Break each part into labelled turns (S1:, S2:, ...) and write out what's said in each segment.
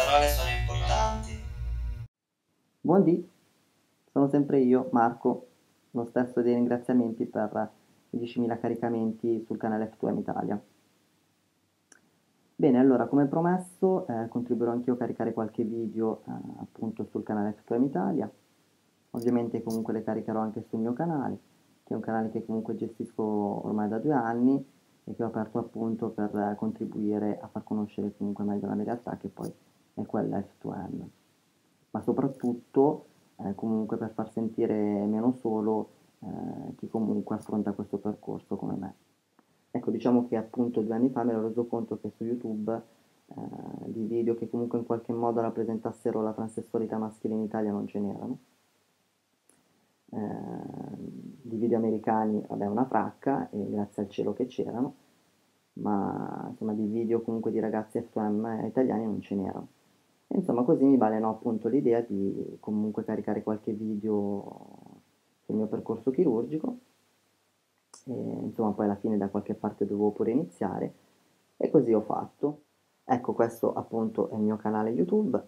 S1: parole sono importanti.
S2: Buondì, sono sempre io, Marco, lo stesso dei ringraziamenti per i 10.000 caricamenti sul canale F2M Italia. Bene, allora, come promesso, contribuirò anch'io a caricare qualche video appunto sul canale F2M Italia. Ovviamente comunque le caricherò anche sul mio canale, che è un canale che comunque gestisco ormai da 2 anni e che ho aperto appunto per contribuire a far conoscere comunque meglio la mia realtà, che poi è quella F2M, ma soprattutto comunque per far sentire meno solo chi comunque affronta questo percorso come me. Ecco, diciamo che appunto 2 anni fa mi ero reso conto che su YouTube di video che comunque in qualche modo rappresentassero la transessualità maschile in Italia non ce n'erano. Di video americani, vabbè, una fracca, e grazie al cielo che c'erano, ma insomma di video comunque di ragazzi FM italiani non ce n'erano. E insomma così mi balenò appunto l'idea di comunque caricare qualche video sul mio percorso chirurgico, e insomma poi alla fine da qualche parte dovevo pure iniziare, e così ho fatto. Ecco, questo appunto è il mio canale YouTube.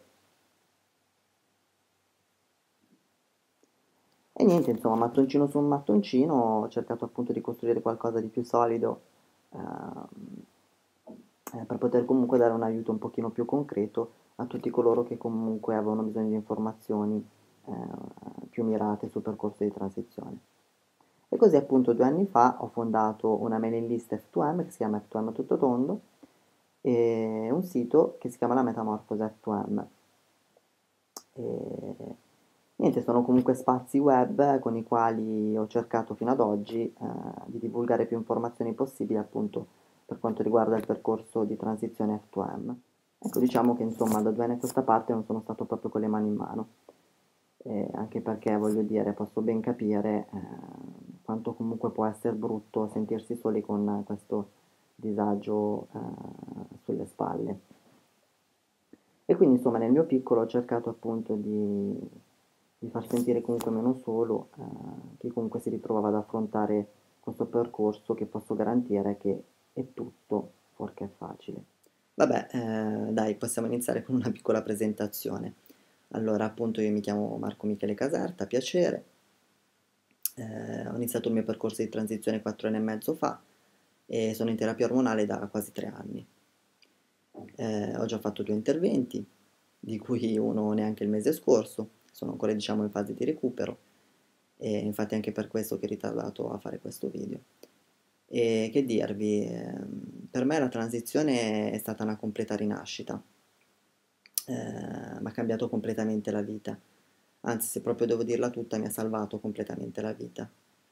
S2: E niente, insomma, mattoncino su un mattoncino ho cercato appunto di costruire qualcosa di più solido, ehm, per poter comunque dare un aiuto un pochino più concreto a tutti coloro che comunque avevano bisogno di informazioni più mirate sul percorso di transizione. E così appunto 2 anni fa ho fondato una mailing list F2M che si chiama F2M tutto tondo e un sito che si chiama La Metamorfosi F2M. E niente, sono comunque spazi web con i quali ho cercato fino ad oggi di divulgare più informazioni possibili appunto per quanto riguarda il percorso di transizione F2M. Ecco, diciamo che insomma da 2 anni a questa parte non sono stato proprio con le mani in mano, anche perché voglio dire, posso ben capire quanto comunque può essere brutto sentirsi soli con questo disagio sulle spalle. E quindi insomma nel mio piccolo ho cercato appunto di far sentire comunque meno solo chi comunque si ritrovava ad affrontare questo percorso che posso garantire che è tutto fuorché facile. Vabbè, dai, possiamo iniziare con una piccola presentazione. Allora, appunto, io mi chiamo Marco Michele Caserta, piacere. Ho iniziato il mio percorso di transizione 4 anni e mezzo fa e sono in terapia ormonale da quasi 3 anni. Ho già fatto 2 interventi, di cui uno neanche il mese scorso, sono ancora diciamo in fase di recupero e infatti è anche per questo che ho ritardato a fare questo video. E che dirvi, per me la transizione è stata una completa rinascita, mi ha cambiato completamente la vita, anzi se proprio devo dirla tutta mi ha salvato completamente la vita.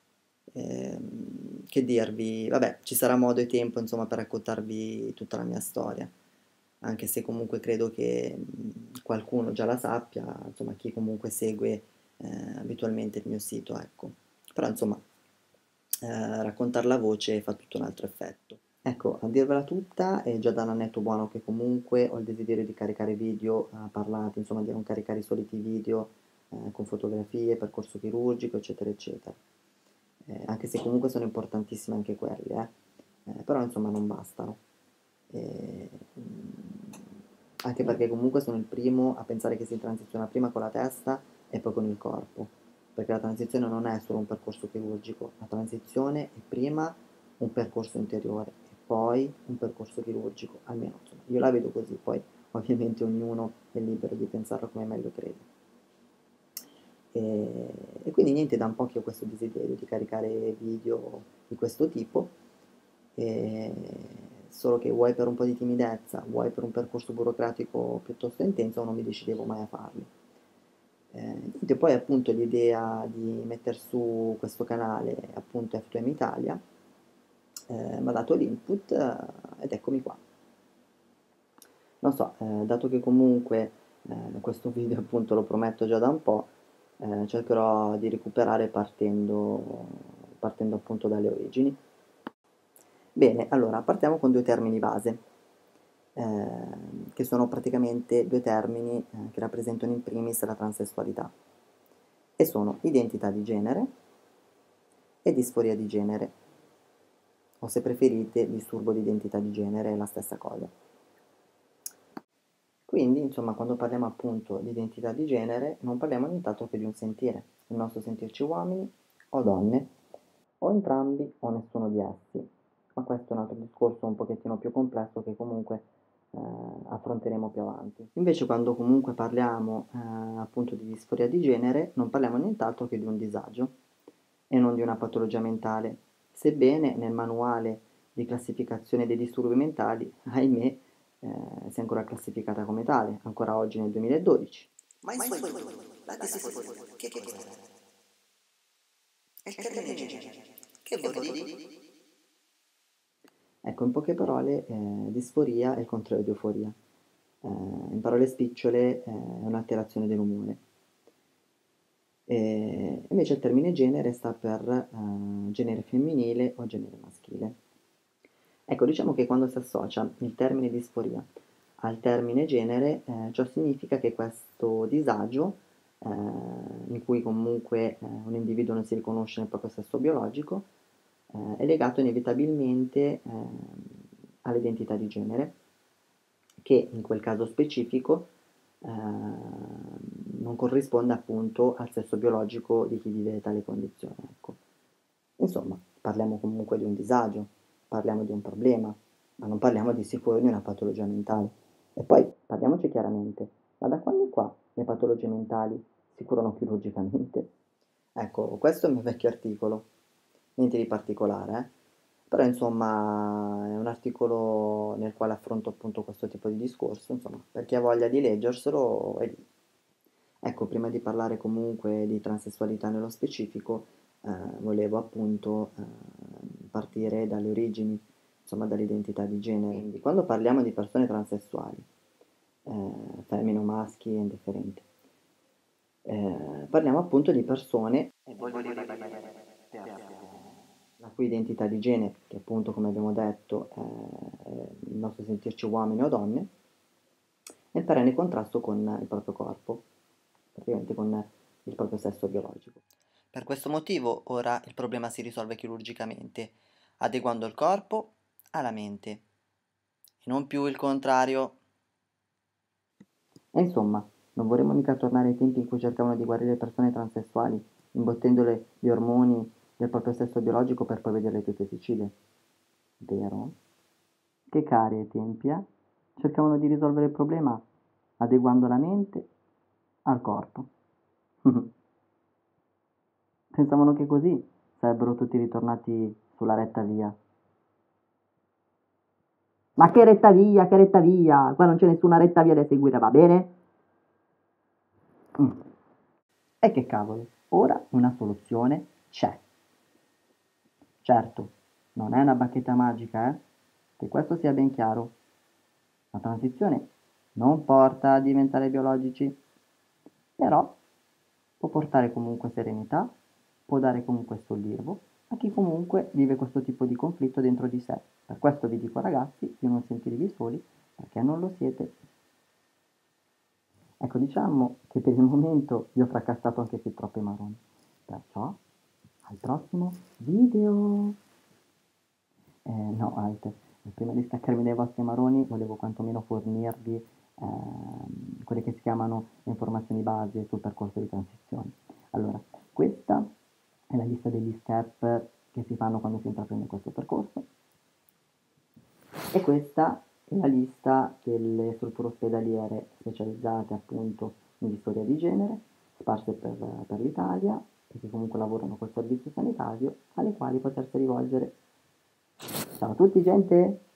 S2: Che dirvi, vabbè, ci sarà modo e tempo insomma per raccontarvi tutta la mia storia, anche se comunque credo che qualcuno già la sappia, insomma chi comunque segue abitualmente il mio sito, ecco. Però insomma raccontarla a voce fa tutto un altro effetto. Ecco, a dirvela tutta, è già da un annetto buono che comunque ho il desiderio di caricare video parlati, insomma di non caricare i soliti video con fotografie, percorso chirurgico, eccetera, eccetera. Anche se comunque sono importantissime anche quelle, però insomma non bastano. E, anche perché comunque sono il primo a pensare che si transiziona prima con la testa e poi con il corpo, perché la transizione non è solo un percorso chirurgico, la transizione è prima un percorso interiore e poi un percorso chirurgico, almeno insomma, io la vedo così, poi ovviamente ognuno è libero di pensarlo come meglio crede. E quindi niente, da un po' che ho questo desiderio di caricare video di questo tipo, e solo che vuoi per un po' di timidezza, vuoi per un percorso burocratico piuttosto intenso, non mi decidevo mai a farli. Niente, poi appunto l'idea di mettere su questo canale, appunto F2M Italia, mi ha dato l'input ed eccomi qua. Non so, dato che comunque questo video appunto lo prometto già da un po', cercherò di recuperare partendo appunto dalle origini. Bene, allora partiamo con 2 termini base, che sono praticamente 2 termini che rappresentano in primis la transessualità, e sono identità di genere e disforia di genere, o se preferite disturbo di identità di genere è la stessa cosa. Quindi, insomma, quando parliamo appunto di identità di genere, non parliamo nient'altro che di un sentire, il nostro sentirci uomini o donne, o entrambi o nessuno di essi. Ma questo è un altro discorso un pochettino più complesso che comunque affronteremo più avanti. Invece quando comunque parliamo appunto di disforia di genere, non parliamo nient'altro che di un disagio e non di una patologia mentale, sebbene nel manuale di classificazione dei disturbi mentali, ahimè, sia ancora classificata come tale, ancora oggi nel 2012.
S1: Ma in suoi libri, la disforia, che cos'è? È il termine genere. Che vuol dire?
S2: Ecco, in poche parole, disforia è il contrario di euforia. In parole spicciole, è un'alterazione dell'umore. Invece il termine genere sta per genere femminile o genere maschile. Ecco, diciamo che quando si associa il termine disforia al termine genere, ciò significa che questo disagio, in cui comunque un individuo non si riconosce nel proprio sesso biologico, è legato inevitabilmente all'identità di genere, che in quel caso specifico non corrisponde appunto al sesso biologico di chi vive tale condizione. Ecco. Insomma, parliamo comunque di un disagio, parliamo di un problema, ma non parliamo di sicuro di una patologia mentale. E poi parliamoci chiaramente, ma da quando in qua le patologie mentali si curano chirurgicamente? Ecco, questo è il mio vecchio articolo, niente di particolare, però insomma è un articolo nel quale affronto appunto questo tipo di discorso, insomma, per chi ha voglia di leggerselo è lì. Ecco, prima di parlare comunque di transessualità nello specifico, volevo appunto partire dalle origini, insomma dall'identità di genere. Quindi, quando parliamo di persone transessuali, femmine o maschi, è indifferente, parliamo appunto di persone, e voglio ribadire, la cui identità di genere, che appunto come abbiamo detto è il nostro sentirci uomini o donne, è in perenne contrasto con il proprio corpo, praticamente con il proprio sesso biologico. Per questo motivo ora il problema si risolve chirurgicamente, adeguando il corpo alla mente, e non più il contrario. E insomma, non vorremmo mica tornare ai tempi in cui cercavano di guarire persone transessuali, imbottendole gli ormoni del proprio sesso biologico per poi vederle tutte sicile. Vero? Che cari ai tempi, eh? Cercavano di risolvere il problema adeguando la mente al corpo. Pensavano che così sarebbero tutti ritornati sulla retta via. Ma che retta via, che retta via? Qua non c'è nessuna retta via da seguire, va bene? Mm. E che cavolo, ora una soluzione c'è. Certo, non è una bacchetta magica, che questo sia ben chiaro. La transizione non porta a diventare biologici, però può portare comunque serenità, può dare comunque sollievo a chi comunque vive questo tipo di conflitto dentro di sé. Per questo vi dico ragazzi di non sentirvi soli, perché non lo siete. Ecco, diciamo che per il momento vi ho fracassato anche fin troppe maroni. Perciò, al prossimo video! No, Alt, prima di staccarmi dai vostri maroni volevo quantomeno fornirvi quelle che si chiamano le informazioni base sul percorso di transizione. Allora, questa è la lista degli step che si fanno quando si intraprende questo percorso e questa è la lista delle strutture ospedaliere specializzate appunto in disforia di genere, sparse per l'Italia e che comunque lavorano col servizio sanitario alle quali potersi rivolgere. Ciao a tutti gente!